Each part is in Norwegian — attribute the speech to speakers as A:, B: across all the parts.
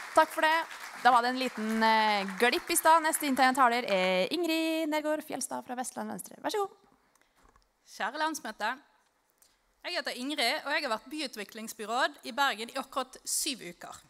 A: Takk for det. Da var det en liten glipp i stad. Neste inntegnet taler Ingrid Nergård Fjellstad fra Vestland Venstre. Vær så god.
B: Kjære landsmøte. Jeg heter Ingrid, og jeg har vært byutviklingsbyråd i Bergen i akkurat 7 uker.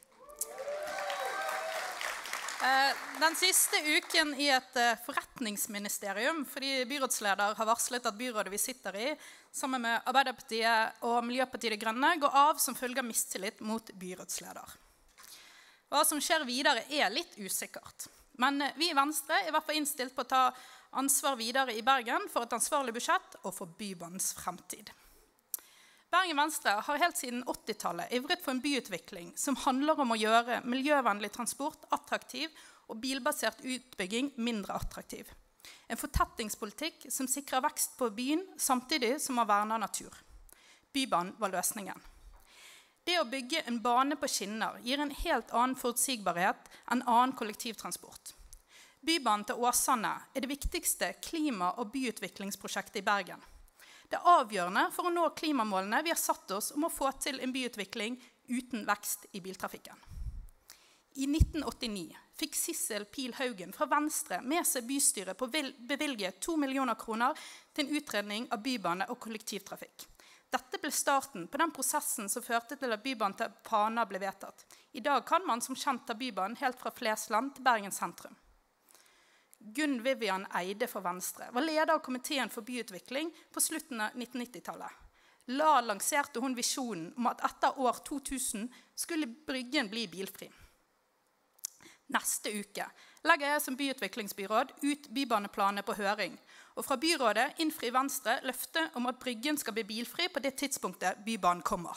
B: Den siste uken i et forretningsministerium, fordi byrådsleder har varslet at byrådet vi sitter i, sammen med Arbeiderpartiet og Miljøpartiet De Grønne, går av som følge av mistillit mot byrådsleder. Hva som skjer videre litt usikkert. Men vi i Venstre er i hvert fall innstilt på å ta ansvar videre i Bergen for et ansvarlig budsjett og for Bybanens fremtid. Bergen Venstre har helt siden 80-tallet ivret for en byutvikling som handler om å gjøre miljøvennlig transport attraktiv og bilbasert utbygging mindre attraktiv. En fortettingspolitikk som sikrer vekst på byen samtidig som man verner natur. Bybanen var løsningen. Det å bygge en bane på skinner gir en helt annen forutsigbarhet enn annen kollektivtransport. Bybanen til Åsane er det viktigste klima- og byutviklingsprosjektet i Bergen. Det er avgjørende for å nå klimamålene vi har satt oss om å få til en byutvikling uten vekst i biltrafikken. I 1989 fikk Sissel Pil Haugen fra Venstre med seg bystyret på å bevilge 2 millioner kroner til en utredning av bybane og kollektivtrafikk. Dette ble starten på den prosessen som førte til at bybanen til Pana ble vedtatt. I dag kan man som kjent ta bybanen helt fra Flesland til Bergen sentrum. Gunn Vivian Eide for Venstre var leder av komiteen for byutvikling på slutten av 1990-tallet. Lanserte hun visjonen om at etter år 2000 skulle Bryggen bli bilfri. Neste uke legger jeg som byutviklingsbyråd ut bybaneplaner på høring, og fra byrådet innfrir Venstre løftet om at Bryggen skal bli bilfri på det tidspunktet bybanen kommer.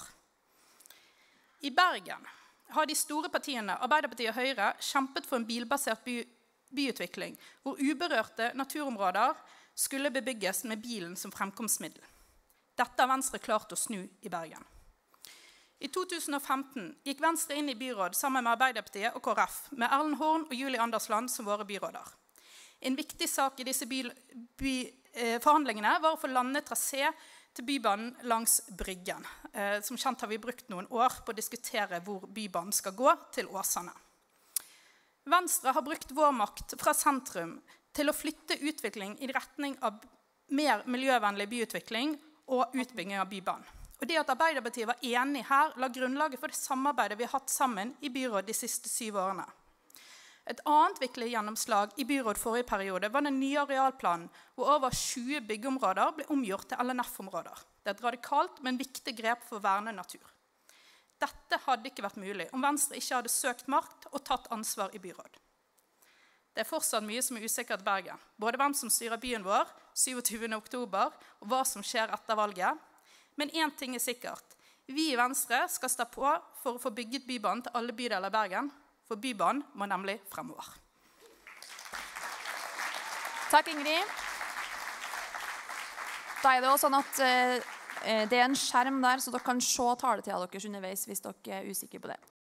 B: I Bergen har de store partiene, Arbeiderpartiet og Høyre, kjempet for en bilbasert byutvikling, hvor uberørte naturområder skulle bebygges med bilen som fremkomstmiddel. Dette har Venstre klart å snu i Bergen. I 2015 gikk Venstre inn i byråd sammen med Arbeiderpartiet og KrF, med Erlend Horn og Julie Andersland som våre byråder. En viktig sak i disse forhandlingene var å få landet trasé til bybanen langs Bryggen. Som kjent har vi brukt noen år på å diskutere hvor bybanen skal gå til Åsane. Venstre har brukt vår makt fra sentrum til å flytte utvikling i retning av mer miljøvennlig byutvikling og utbygging av bybanen. Og det at Arbeiderpartiet var enig her, la grunnlaget for det samarbeidet vi har hatt sammen i byråd de siste 7 årene. Et annet viktig gjennomslag i byråd forrige periode var den nye arealplanen, hvor over 20 byggeområder ble omgjort til LNF-områder. Det er et radikalt, men viktig grep for å verne natur. Dette hadde ikke vært mulig om Venstre ikke hadde søkt makt og tatt ansvar i byråd. Det er fortsatt mye som er usikkert i Bergen. Både hvem som styrer byen vår, 27. oktober, og hva som skjer etter valget. Men en ting er sikkert. Vi i Venstre skal stå på for å få bygget bybanen til alle bydeler i Bergen, for bybanen må nemlig fremover.
A: Takk, Ingrid. Da er det også sånn at det er en skjerm der, så dere kan se taletiden deres underveis hvis dere er usikre på det.